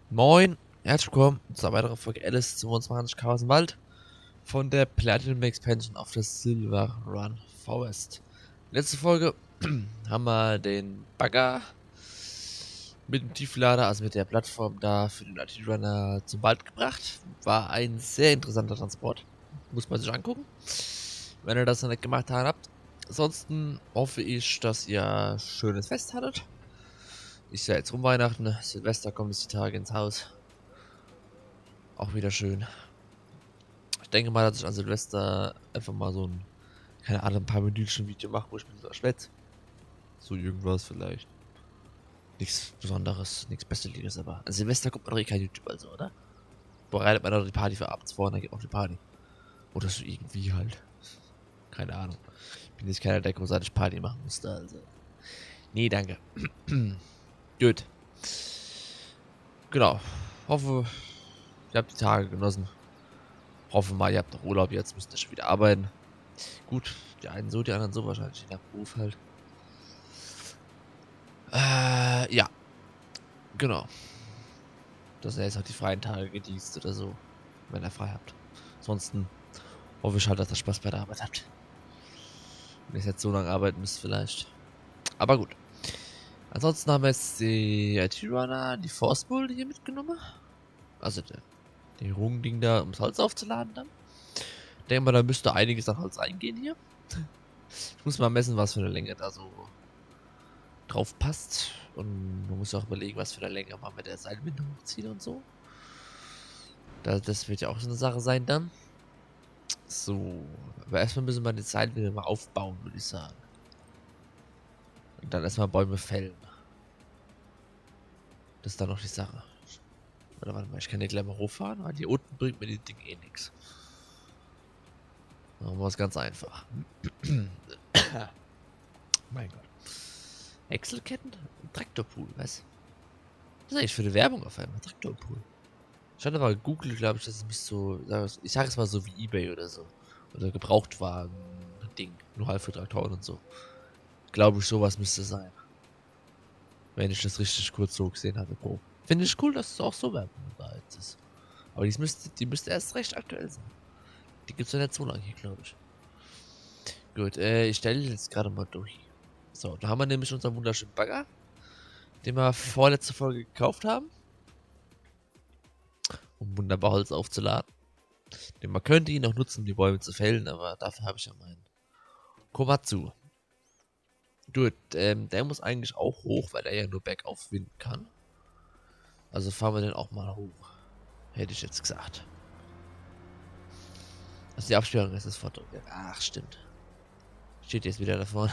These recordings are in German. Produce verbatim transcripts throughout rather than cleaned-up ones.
Moin, herzlich willkommen zu einer weiteren Folge Alice zweiundzwanzig Chaos Wald von der Platinum Expansion auf der Silver Run Forest. Letzte Folge haben wir den Bagger mit dem Tieflader, also mit der Plattform da für den I T Runner zum Wald gebracht. War ein sehr interessanter Transport. Muss man sich angucken, wenn ihr das noch nicht gemacht habt. Ansonsten hoffe ich, dass ihr schönes Fest hattet. Ist ja jetzt um Weihnachten, Silvester kommt es die Tage ins Haus. Auch wieder schön. Ich denke mal, dass ich an Silvester einfach mal so ein, keine Ahnung, ein paar Minuten Video mache, wo ich mich so erschwätze. So irgendwas vielleicht. Nichts Besonderes, nichts Besseliges, aber an Silvester kommt man doch eh kein YouTube, also, oder? Bereitet man doch die Party für abends vor und dann geht man auf die Party. Oder so irgendwie halt. Keine Ahnung. Ich bin jetzt keiner, der großartig Party machen musste, also. Nee, danke. Gut. Genau. Hoffe, ihr habt die Tage genossen. Hoffe mal, ihr habt noch Urlaub, jetzt müsst ihr schon wieder arbeiten. Gut, die einen so, die anderen so wahrscheinlich, je nach Beruf halt. Äh, ja, genau. Dass ihr jetzt auch die freien Tage genießt oder so, wenn ihr frei habt. Ansonsten hoffe ich halt, dass ihr Spaß bei der Arbeit habt. Wenn ihr jetzt so lange arbeiten müsst vielleicht. Aber gut. Ansonsten haben wir jetzt die I T-Runner, die Force Bull hier mitgenommen. Also der, die Runding da, um das Holz aufzuladen dann. Ich denke mal, da müsste einiges an Holz eingehen hier. Ich muss mal messen, was für eine Länge da so drauf passt. Und man muss auch überlegen, was für eine Länge man mit der Seilwinde hochziehen und so. Das, das wird ja auch so eine Sache sein dann. So, aber erstmal müssen wir die Seilwinde mal aufbauen, würde ich sagen. Und dann erstmal Bäume fällen. Das ist dann noch die Sache. Oder warte mal, ich kann hier gleich mal hochfahren, weil hier unten bringt mir die Ding eh nichts. Machen wir es ganz einfach. Mein Gott. Wechselketten? Traktorpool, was? Was ist eigentlich für eine Werbung auf einmal? Traktorpool. Ich hatte mal gegoogelt, glaube ich, dass es mich so, ich sage es mal so wie eBay oder so. Oder Gebrauchtwagen-Ding. Nur halb für Traktoren und so. Glaube ich, sowas müsste sein. Wenn ich das richtig kurz so gesehen hatte. Oh. Finde ich cool, dass es auch so Werbung da jetzt ist. Aber die müsste, die müsste erst recht aktuell sein. Die gibt es ja nicht so lange hier, glaube ich. Gut, äh, ich stelle jetzt gerade mal durch. So, da haben wir nämlich unseren wunderschönen Bagger, den wir vorletzte Folge gekauft haben, um wunderbar Holz aufzuladen. Denn man könnte ihn auch nutzen, um die Bäume zu fällen, aber dafür habe ich ja meinen Komatsu. Gut, ähm, der muss eigentlich auch hoch, weil er ja nur bergauf winden kann. Also fahren wir den auch mal hoch. Hätte ich jetzt gesagt. Also die Absperrung ist das Foto. Ach, stimmt. Steht jetzt wieder da vorne.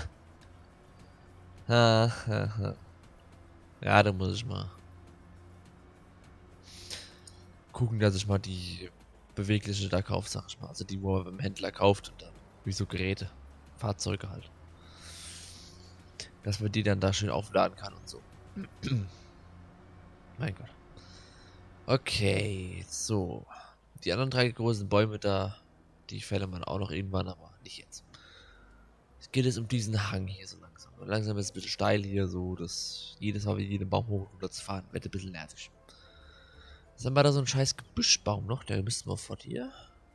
Ja, da muss ich mal gucken, dass ich mal die bewegliche da kaufe, sag ich mal. Also die, wo man beim Händler kauft und dann wie so Geräte, Fahrzeuge halt. Dass man die dann da schön aufladen kann und so. Mein Gott. Okay, so. Die anderen drei großen Bäume da, die fällt man auch noch irgendwann, aber nicht jetzt. Es geht jetzt um diesen Hang hier so langsam. Und langsam ist es ein bisschen steil hier, so dass jedes Mal wie jeden Baum hoch und runter zu fahren, wird ein bisschen nervig. Jetzt haben wir da so einen scheiß Gebüschbaum noch, der müssten wir vor dir.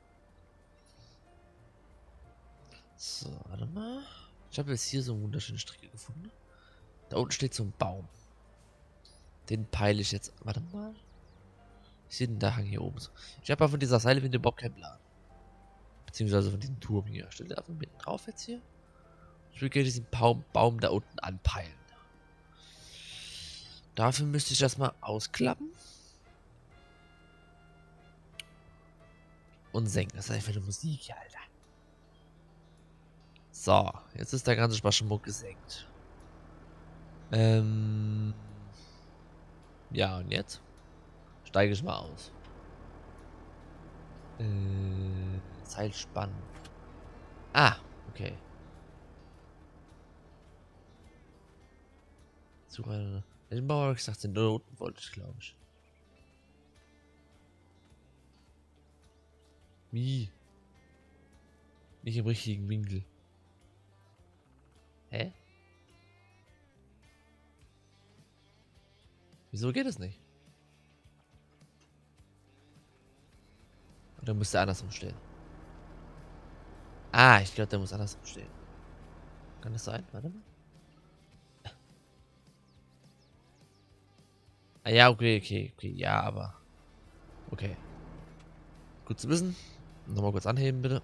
So, warte mal. Ich habe jetzt hier so eine wunderschöne Strecke gefunden. Da unten steht so ein Baum. Den peile ich jetzt. Warte mal. Ich sehe den da Hang hier oben so. Ich habe aber von dieser Seilwinde überhaupt keinen Plan. Beziehungsweise von diesem Turm hier. Steht der einfach mitten drauf jetzt hier? Ich will gerne diesen Baum, Baum da unten anpeilen. Dafür müsste ich das mal ausklappen. Und senken. Das ist einfach eine Musik hier, Alter. So, jetzt ist der ganze Spaßschmuck gesenkt. Ähm. Ja, und jetzt? Steige ich mal aus. Äh. Seilspann. Ah, okay. Suche. Den Bauer habe ich gesagt, den unten wollte ich, glaube ich. Wie? Nicht im richtigen Winkel. Hä? Wieso geht es nicht? Oder muss der andersrum stehen? Ah, ich glaube, der muss andersrum stehen. Kann das sein? Warte mal. Ah ja, okay, okay, okay. Ja, aber... Okay. Gut zu wissen. Nochmal kurz anheben, bitte.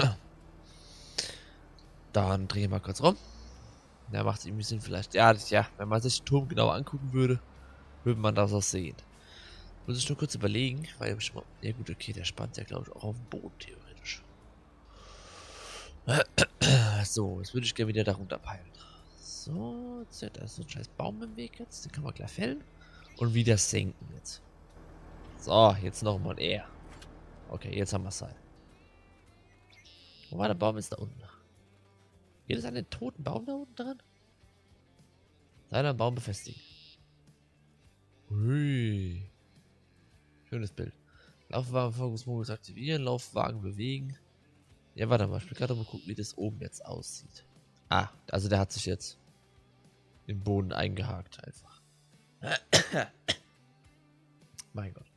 Dann drehen wir mal kurz rum. Da macht es irgendwie Sinn vielleicht. Ja, das, ja, wenn man sich den Turm genau angucken würde, würde man das auch sehen. Muss ich nur kurz überlegen, weil ich mal. Ja gut, okay, der spannt ja glaube ich auch auf dem Boden theoretisch. So, jetzt würde ich gerne wieder darunter peilen. So, jetzt da ist so ein scheiß Baum im Weg jetzt. Den kann man gleich fällen. Und wieder senken jetzt. So, jetzt nochmal eher. Okay, jetzt haben wir es halt. Wo war der Baum jetzt da unten? Hier ist ein toten Baum da unten dran? Seiner Baum befestigen. Hui. Schönes Bild. Laufwagen-Fokusmodus aktivieren, Laufwagen bewegen. Ja, warte mal, ich will gerade mal gucken, wie das oben jetzt aussieht. Ah, also der hat sich jetzt im Boden eingehakt einfach. Mein Gott.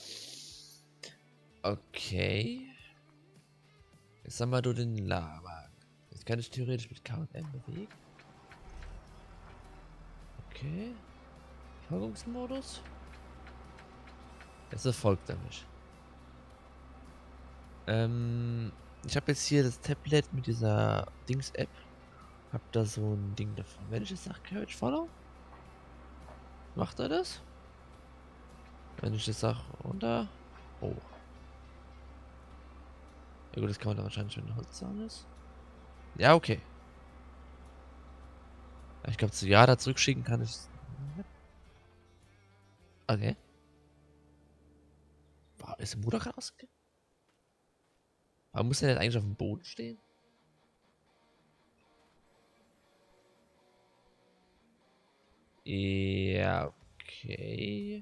Okay. Jetzt haben wir nur den Lawagen. Jetzt kann ich theoretisch mit K und M bewegen. Okay. Folgungsmodus. Jetzt erfolgt er mich. Ähm, ich habe jetzt hier das Tablet mit dieser Dings-App. Hab da so ein Ding davon. Wenn ich jetzt sage, Carriage Follow, macht er das? Wenn ich jetzt sage, runter, oh. Ja gut, das kann man da wahrscheinlich, wenn Holzzahn ist. Ja, okay. Ich glaube, zu Ja da zurückschicken kann ich. Okay. War, ist der Motor gerade ausgegangen? Warum muss der denn eigentlich auf dem Boden stehen? Ja, okay.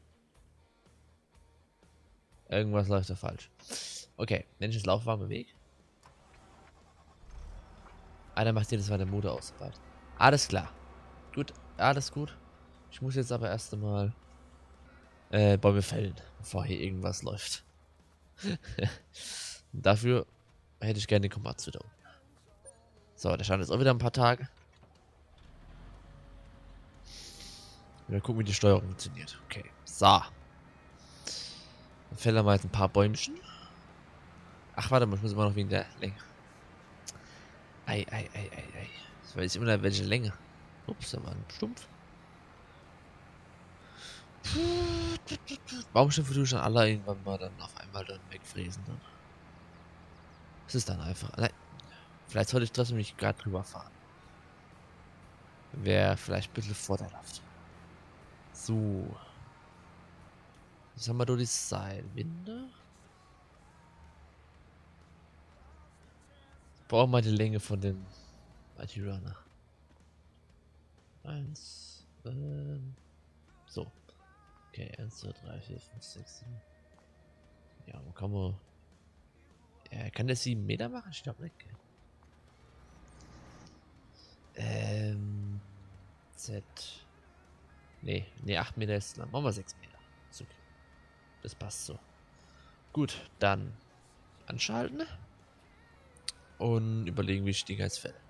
Irgendwas läuft da falsch. Okay, wenn ich das Laufwagen bewege. Ah, dann macht jedes Mal der Motor aus. Alles klar. Gut, alles gut. Ich muss jetzt aber erst einmal äh, Bäume fällen, bevor hier irgendwas läuft. Dafür hätte ich gerne den Komatsu da unten. So, der stand jetzt auch wieder ein paar Tage. Wir gucken, wie die Steuerung funktioniert. Okay, so. Dann fällen wir mal jetzt ein paar Bäumchen. Ach, warte mal, ich muss immer noch wegen der Länge. Ei, ei, ei, ei, ei. Ich weiß immer noch, welche Länge. Ups, da war ein Stumpf. Baumstümpfe tue ich dann alle irgendwann mal dann auf einmal dann wegfräsen. Dann. Es ist dann einfach. Nein. Vielleicht sollte ich trotzdem nicht gerade drüber fahren. Wäre vielleicht ein bisschen vorteilhaft. So. Jetzt haben wir durch die Seilwinde. Brauchen wir die Länge von dem I T Runner. Eins. Ähm, so. Okay, eins, zwei, drei, vier, fünf, sechs, sieben. Ja, wo kann man. Ja, kann der sieben Meter machen? Ich glaube nicht. Ähm. Z. Nee, nee, acht Meter ist lang. Machen wir sechs Meter. Ist okay. Das passt so. Gut, dann anschalten. Und überlegen, wie ich die als fäll.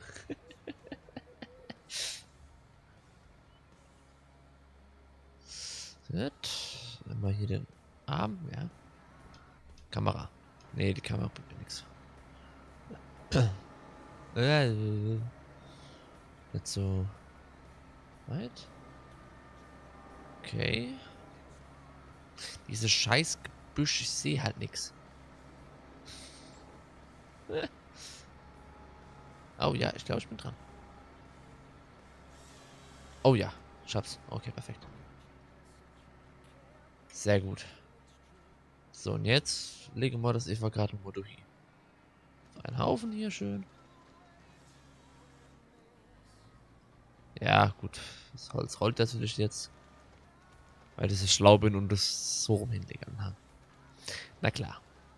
Dann haben wir hier den Arm, ja. Kamera. Nee, die Kamera bringt mir nichts. Nicht so weit. Okay. Dieses scheiß Gebüsch, ich sehe halt nichts. Oh ja, ich glaube, ich bin dran. Oh ja, ich hab's. Okay, perfekt. Sehr gut. So, und jetzt legen wir das Eva-Grato-Modo hin. Ein Haufen hier schön. Ja, gut. Das Holz rollt natürlich jetzt. Weil das ist schlau bin und das so rum hinlegen kann. Na klar.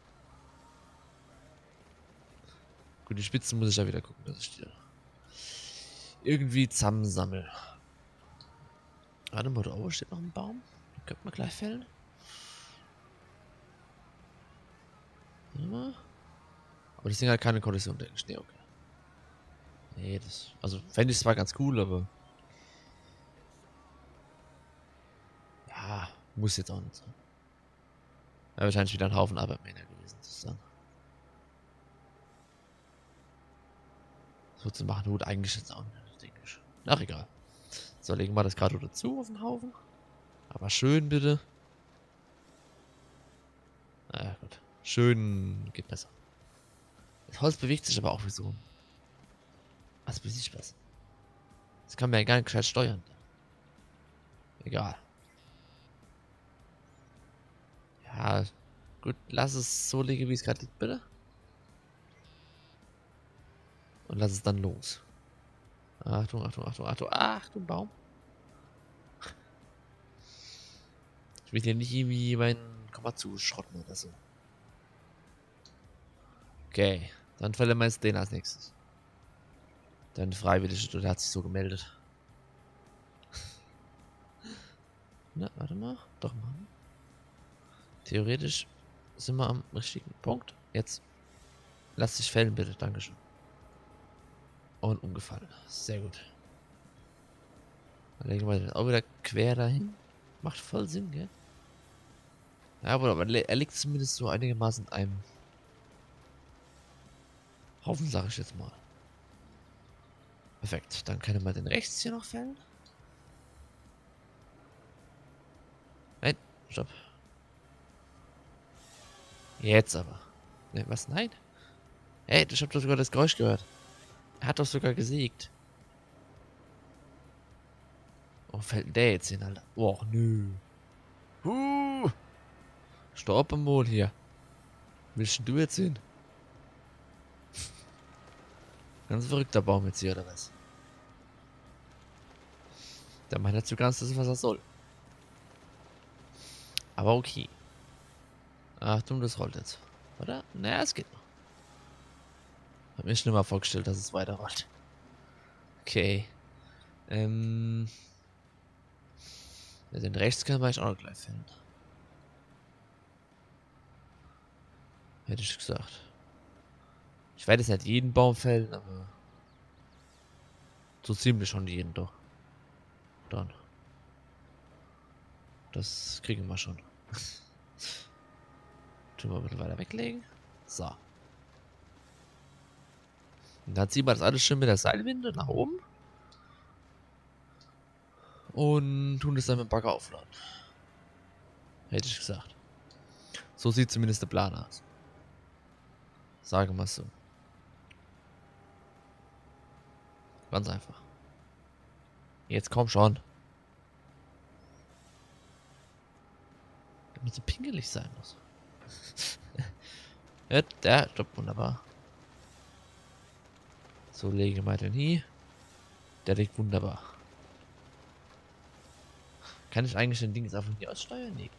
Gut, die Spitzen muss ich ja wieder gucken, dass ich die irgendwie zusammensammle. Warte mal, da oben steht noch ein Baum. Den könnte man gleich fällen. Ja. Aber das Ding hat keine Kollision, denke ich. Nee, okay. Nee, das. Also fände ich zwar ganz cool, aber. Ja, muss jetzt auch nicht sein. Wäre wahrscheinlich wieder ein Haufen Arbeit mehr gewesen, sozusagen. So zu machen, gut, eigentlich jetzt auch nicht, denke ich. Ach, egal. So, legen wir das gerade dazu auf den Haufen. Aber schön, bitte. Na gut. Schön geht besser. Das Holz bewegt sich aber auch wie so. Was weiß ich was. Das kann man ja gar nicht gescheit steuern. Egal. Ja, gut, lass es so liegen, wie es gerade liegt, bitte. Und lass es dann los. Achtung, Achtung, Achtung, Achtung, Achtung, Baum. Ich will hier nicht irgendwie meinen Komma zuschrotten oder so. Okay, dann verlieren wir jetzt den als nächstes. Dann freiwillig, der hat sich so gemeldet. Na, warte mal. Doch mal. Theoretisch sind wir am richtigen Punkt. Jetzt lass dich fällen, bitte. Dankeschön. Und umgefallen. Sehr gut. Dann legen wir den auch wieder quer dahin. Macht voll Sinn, gell? Ja, aber, aber er liegt zumindest so einigermaßen in einem Haufen, sage ich jetzt mal. Perfekt. Dann können wir den rechts hier noch fällen. Nein, stopp. Jetzt aber. Ne, was? Nein? Ey, ich hab doch sogar das Geräusch gehört. Er hat doch sogar gesiegt. Oh, fällt denn der jetzt hin, Alter? Oh, nö. Huh. Stopp am Mond hier. Willst denn du jetzt hin? Ganz verrückter Baum jetzt hier, oder was? Der meint nicht so ganz das, was er soll. Aber okay. Achtung, das rollt jetzt. Oder? Naja, es geht noch. Hab mir schon mal vorgestellt, dass es weiter rollt. Okay. Ähm. Ja, den rechts können wir eigentlich auch noch gleich fällen. Hätte ich gesagt. Ich werde jetzt nicht jeden Baum fällen, aber. So ziemlich schon jeden doch. Dann. Das kriegen wir schon. Tun wir ein bisschen weiter weglegen. So. Und dann ziehen wir das alles schön mit der Seilwinde nach oben. Und tun das dann mit dem Bagger aufladen. Hätte ich gesagt. So sieht zumindest der Plan aus. Sagen wir es so. Ganz einfach. Jetzt komm schon. Damit so pingelig sein muss. Ja, der stoppt wunderbar. So, legen wir den hier. Der liegt wunderbar. Kann ich eigentlich den Ding jetzt einfach hier aussteuern? Nee.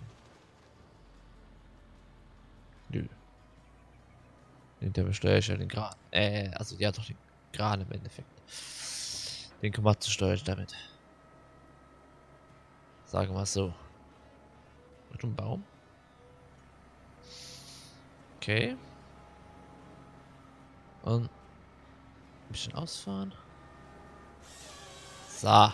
Nö. Den der besteuere ich ja den Kran. Äh, also ja doch den Kran im Endeffekt. Den Komatsu steuere ich damit. Sagen wir es so. Mit einem Baum. Okay. Und ein bisschen ausfahren. So. Gehen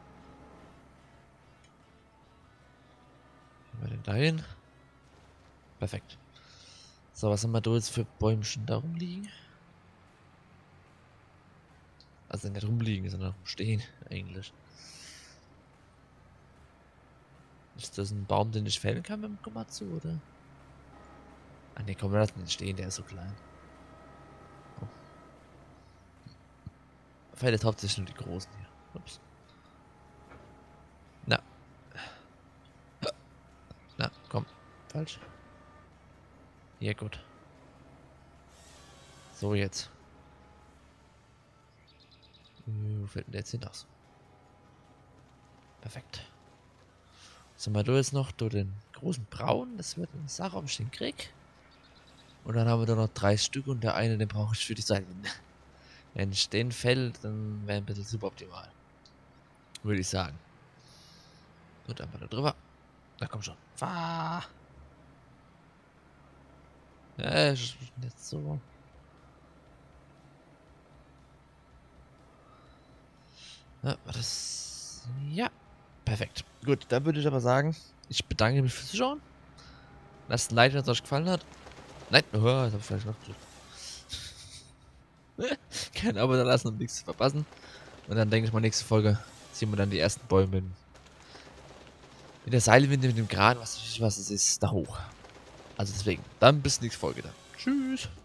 wir den dahin. Perfekt. So, was haben wir da jetzt für Bäumchen da rumliegen? Also nicht rumliegen, sondern rumstehen, eigentlich. Ist das ein Baum, den ich fällen kann mit dem Komatsu, oder? Ah ne, komm, wir lassen den stehen, der ist so klein. Oh. Fällt jetzt hauptsächlich nur die großen hier. Ups. Na. Na, komm. Falsch. Ja, gut. So, jetzt. Wo fällt denn der jetzt hin? Ach so. Perfekt. So, mal du jetzt noch du den großen Braun. Das wird eine Sache, ob ich den krieg. Und dann haben wir da noch drei Stück und der eine, den brauche ich für die Seilwinde. Wenn ich den fällt, dann wäre ein bisschen suboptimal. Würde ich sagen. Und einfach da drüber. Na komm schon. Fahr. Ja, ich- jetzt so. Ja, das. Ja. Perfekt. Gut, dann würde ich aber sagen, ich bedanke mich fürs Zuschauen. Lasst ein Like, wenn es euch gefallen hat. Nein, oh, das hab ich vielleicht noch gedrückt. Kein Abo da lassen, um nichts zu verpassen. Und dann denke ich mal, nächste Folge ziehen wir dann die ersten Bäume mit, mit der Seilwinde, mit dem Kran, was weiß ich, was es ist, da hoch. Also deswegen, dann bis nächste Folge dann. Tschüss.